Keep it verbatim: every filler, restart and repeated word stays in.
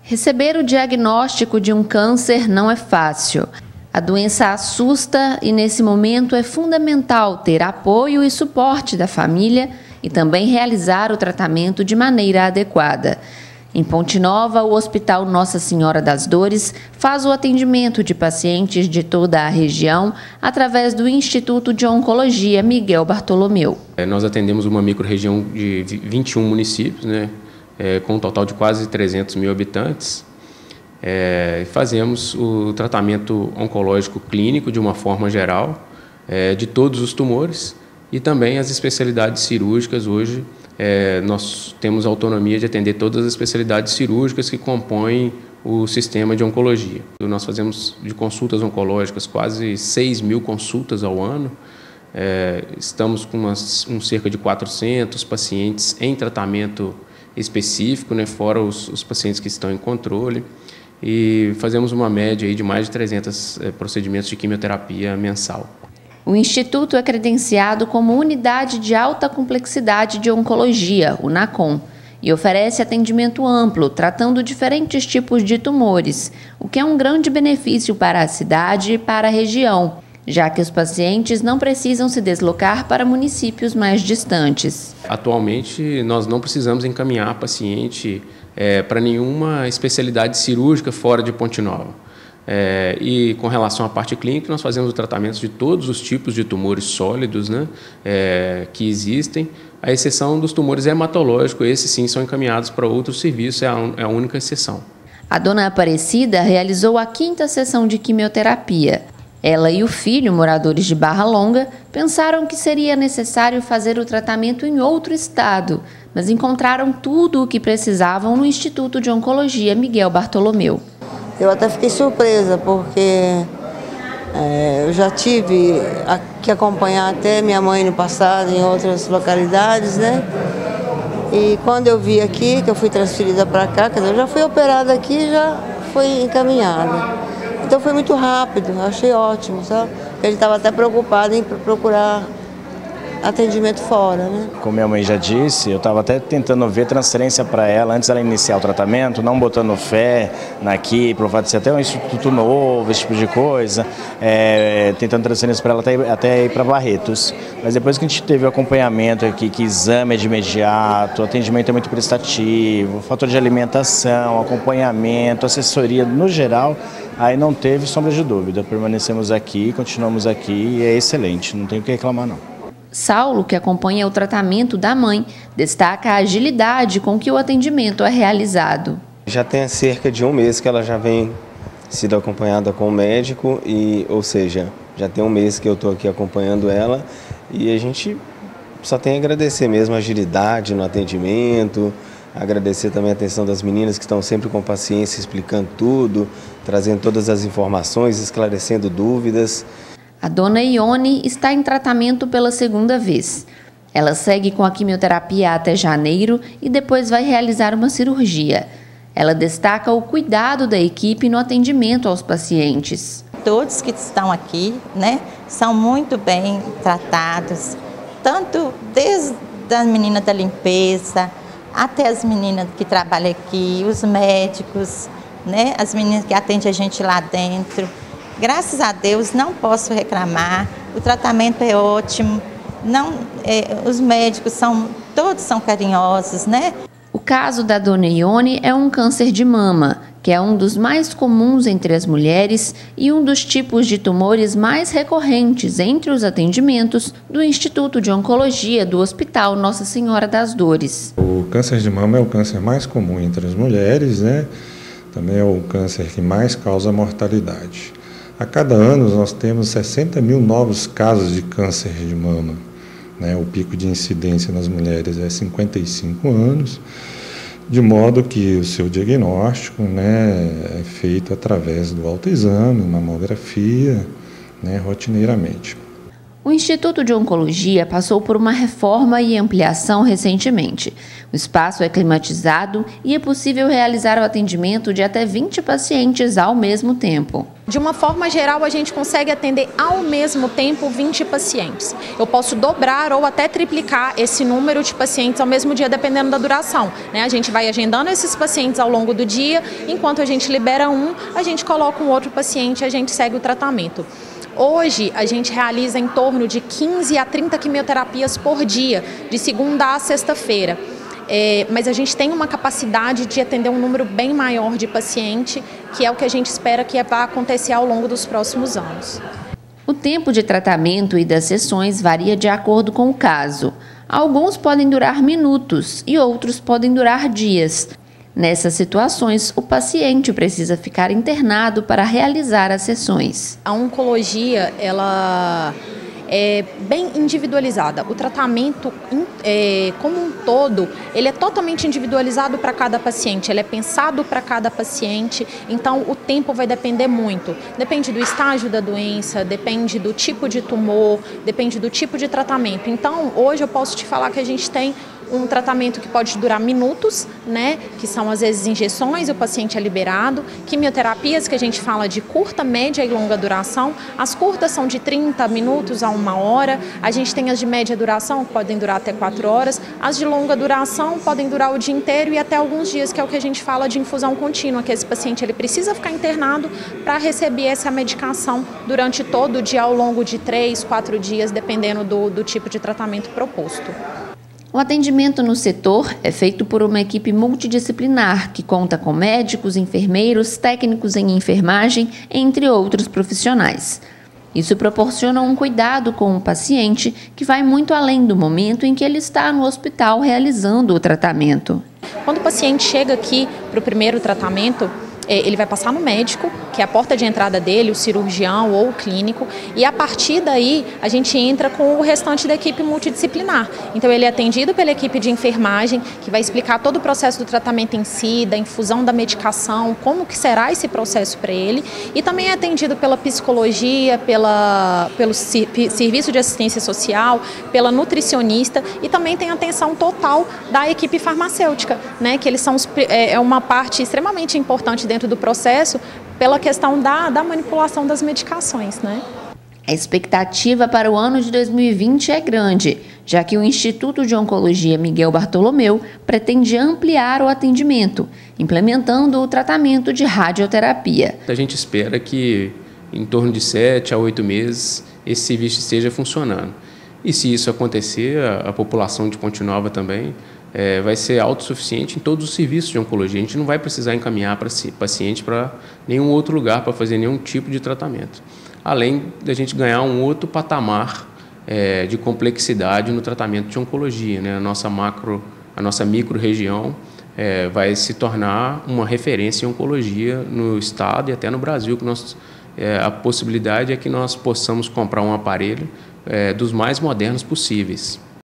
Receber o diagnóstico de um câncer não é fácil. A doença assusta e, nesse momento, é fundamental ter apoio e suporte da família e também realizar o tratamento de maneira adequada. Em Ponte Nova, o Hospital Nossa Senhora das Dores faz o atendimento de pacientes de toda a região através do Instituto de Oncologia Miguel Bartolomeu. É, nós atendemos uma microrregião de vinte e um municípios, né, é, com um total de quase trezentos mil habitantes. É, fazemos o tratamento oncológico clínico de uma forma geral, é, de todos os tumores e também as especialidades cirúrgicas. Hoje é, nós temos autonomia de atender todas as especialidades cirúrgicas que compõem o sistema de oncologia. Nós fazemos de consultas oncológicas quase seis mil consultas ao ano. É, estamos com umas, um cerca de quatrocentos pacientes em tratamento específico, né, fora os, os pacientes que estão em controle. E fazemos uma média aí de mais de trezentos é, procedimentos de quimioterapia mensal. O Instituto é credenciado como Unidade de Alta Complexidade de Oncologia, o NACOM, e oferece atendimento amplo, tratando diferentes tipos de tumores, o que é um grande benefício para a cidade e para a região, já que os pacientes não precisam se deslocar para municípios mais distantes. Atualmente, nós não precisamos encaminhar paciente é, para nenhuma especialidade cirúrgica fora de Ponte Nova. É, e com relação à parte clínica, nós fazemos o tratamento de todos os tipos de tumores sólidos, né, é, que existem, à exceção dos tumores hematológicos. Esses sim são encaminhados para outros serviços, é a, é a única exceção. A dona Aparecida realizou a quinta sessão de quimioterapia. Ela e o filho, moradores de Barra Longa, pensaram que seria necessário fazer o tratamento em outro estado, mas encontraram tudo o que precisavam no Instituto de Oncologia Miguel Bartolomeu. Eu até fiquei surpresa, porque é, eu já tive que acompanhar até minha mãe no passado em outras localidades, né? E quando eu vi aqui, que eu fui transferida para cá, quer dizer, eu já fui operada aqui e já fui encaminhada. Então foi muito rápido, eu achei ótimo, sabe? Porque ele estava até preocupado em procurar atendimento fora, né? Como minha mãe já disse, eu estava até tentando ver transferência para ela antes dela iniciar o tratamento, não botando fé naqui, pelo fato de ser até um instituto novo, esse tipo de coisa, é, tentando transferência para ela até, até ir para Barretos. Mas depois que a gente teve o acompanhamento aqui, que exame é de imediato, o atendimento é muito prestativo, fator de alimentação, acompanhamento, assessoria no geral, aí não teve sombra de dúvida. Permanecemos aqui, continuamos aqui e é excelente, não tem o que reclamar não. Saulo, que acompanha o tratamento da mãe, destaca a agilidade com que o atendimento é realizado. Já tem cerca de um mês que ela já vem sido acompanhada com o médico, e, ou seja, já tem um mês que eu estou aqui acompanhando ela e a gente só tem a agradecer mesmo a agilidade no atendimento, agradecer também a atenção das meninas que estão sempre com paciência explicando tudo, trazendo todas as informações, esclarecendo dúvidas. A dona Ione está em tratamento pela segunda vez. Ela segue com a quimioterapia até janeiro e depois vai realizar uma cirurgia. Ela destaca o cuidado da equipe no atendimento aos pacientes. Todos que estão aqui, né, são muito bem tratados, tanto desde as meninas da limpeza, até as meninas que trabalham aqui, os médicos, né, as meninas que atendem a gente lá dentro. Graças a Deus, não posso reclamar, o tratamento é ótimo, não, é, os médicos são, todos são carinhosos, né? O caso da dona Ione é um câncer de mama, que é um dos mais comuns entre as mulheres e um dos tipos de tumores mais recorrentes entre os atendimentos do Instituto de Oncologia do Hospital Nossa Senhora das Dores. O câncer de mama é o câncer mais comum entre as mulheres, né? Também é o câncer que mais causa mortalidade. A cada ano nós temos sessenta mil novos casos de câncer de mama, né? O pico de incidência nas mulheres é cinquenta e cinco anos, de modo que o seu diagnóstico, né, é feito através do autoexame, mamografia, né, rotineiramente. O Instituto de Oncologia passou por uma reforma e ampliação recentemente. O espaço é climatizado e é possível realizar o atendimento de até vinte pacientes ao mesmo tempo. De uma forma geral, a gente consegue atender ao mesmo tempo vinte pacientes. Eu posso dobrar ou até triplicar esse número de pacientes ao mesmo dia, dependendo da duração, né? A gente vai agendando esses pacientes ao longo do dia, enquanto a gente libera um, a gente coloca um outro paciente e a gente segue o tratamento. Hoje, a gente realiza em torno de quinze a trinta quimioterapias por dia, de segunda a sexta-feira. É, mas a gente tem uma capacidade de atender um número bem maior de paciente, que é o que a gente espera que vá acontecer ao longo dos próximos anos. O tempo de tratamento e das sessões varia de acordo com o caso. Alguns podem durar minutos e outros podem durar dias. Nessas situações, o paciente precisa ficar internado para realizar as sessões. A oncologia, ela é bem individualizada. O tratamento é, como um todo, ele é totalmente individualizado para cada paciente, ele é pensado para cada paciente, então o tempo vai depender muito. Depende do estágio da doença, depende do tipo de tumor, depende do tipo de tratamento. Então, hoje eu posso te falar que a gente tem um tratamento que pode durar minutos, né, que são às vezes injeções e o paciente é liberado, quimioterapias que a gente fala de curta, média e longa duração, as curtas são de trinta minutos a uma hora, a gente tem as de média duração que podem durar até quatro horas, as de longa duração podem durar o dia inteiro e até alguns dias, que é o que a gente fala de infusão contínua, que esse paciente ele precisa ficar internado para receber essa medicação durante todo o dia, ao longo de três, quatro dias, dependendo do, do tipo de tratamento proposto. O atendimento no setor é feito por uma equipe multidisciplinar que conta com médicos, enfermeiros, técnicos em enfermagem, entre outros profissionais. Isso proporciona um cuidado com o paciente que vai muito além do momento em que ele está no hospital realizando o tratamento. Quando o paciente chega aqui para o primeiro tratamento, ele vai passar no médico, que é a porta de entrada dele, o cirurgião ou o clínico, e a partir daí a gente entra com o restante da equipe multidisciplinar. Então ele é atendido pela equipe de enfermagem, que vai explicar todo o processo do tratamento em si, da infusão da medicação, como que será esse processo para ele, e também é atendido pela psicologia, pela, pelo serviço de assistência social, pela nutricionista, e também tem atenção total da equipe farmacêutica, né, que eles são os, é uma parte extremamente importante dentro do processo, pela questão da, da manipulação das medicações, né? A expectativa para o ano de dois mil e vinte é grande, já que o Instituto de Oncologia Miguel Bartolomeu pretende ampliar o atendimento, implementando o tratamento de radioterapia. A gente espera que em torno de sete a oito meses esse serviço esteja funcionando. E se isso acontecer, a, a população de Ponte Nova também É, vai ser autossuficiente em todos os serviços de oncologia. A gente não vai precisar encaminhar para si, paciente para nenhum outro lugar para fazer nenhum tipo de tratamento. Além da gente ganhar um outro patamar é, de complexidade no tratamento de oncologia, né? A nossa macro, a nossa micro-região é, vai se tornar uma referência em oncologia no estado e até no Brasil, que nós, é, a possibilidade é que nós possamos comprar um aparelho é, dos mais modernos possíveis.